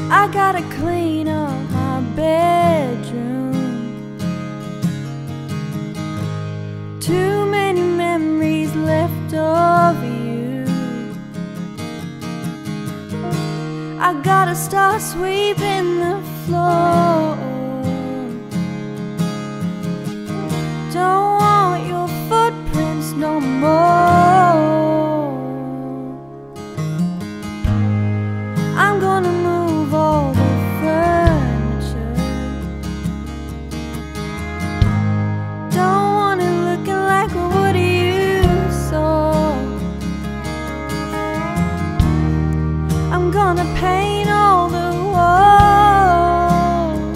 I gotta clean up my bedroom. Too many memories left of you. I gotta start sweeping the floor. Don't want your footprints no more. I'm gonna move all the furniture. Don't want it looking like what you saw. I'm gonna paint all the walls.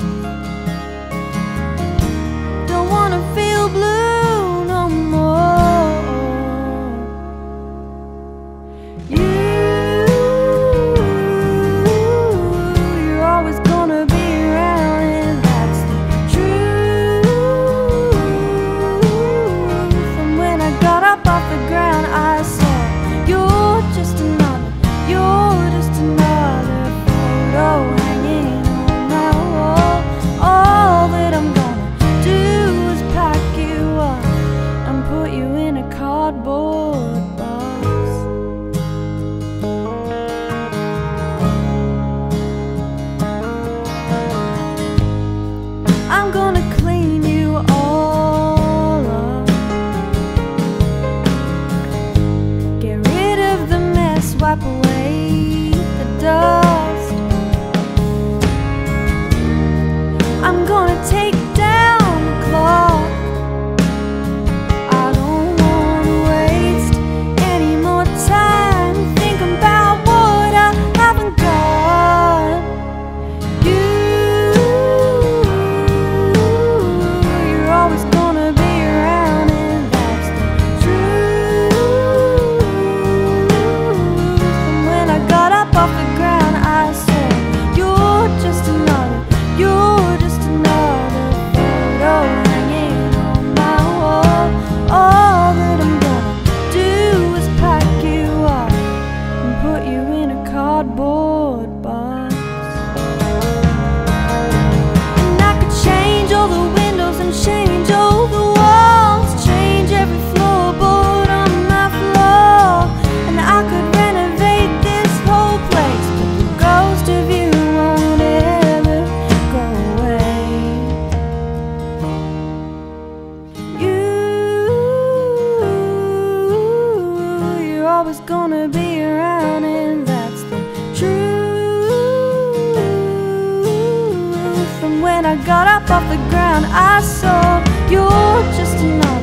Don't wanna feel blue no more. You're always gonna be around, and that's the truth. From when I got up off the ground, I saw you're just another photo hanging on my wall. All that I'm gonna do is pack you up and put you in a cardboard box. I'm gonna clean you all up, get rid of the mess, wipe away the dust. I'm gonna take down the clock. I don't wanna waste any more time thinking about what I haven't got. You're always gonna be around, and that's the truth. From when I got up off the ground, I said you're just another photo hanging on my wall. All that I'm gonna do is pack you up and put you in a cardboard box. And I could change all the windows and change all the walls, change every floorboard on my floor, and I could renovate this whole place, but the ghost of you won't ever go away. You're always gonna be around, and that's the truth. From when I got up off the ground, I saw you're just another